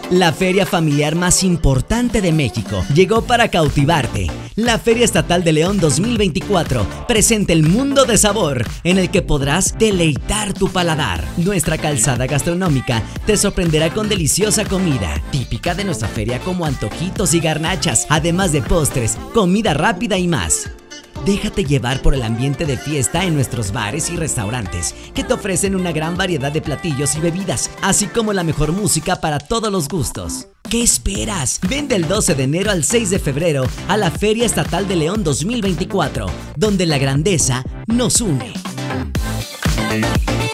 La feria familiar más importante de México llegó para cautivarte. La Feria Estatal de León 2024 presenta el mundo de sabor en el que podrás deleitar tu paladar. Nuestra calzada gastronómica te sorprenderá con deliciosa comida típica de nuestra feria, como antojitos y garnachas, además de postres, comida rápida y más. Déjate llevar por el ambiente de fiesta en nuestros bares y restaurantes, que te ofrecen una gran variedad de platillos y bebidas, así como la mejor música para todos los gustos. ¿Qué esperas? Ven del 12 de enero al 6 de febrero a la Feria Estatal de León 2024, donde la grandeza nos une.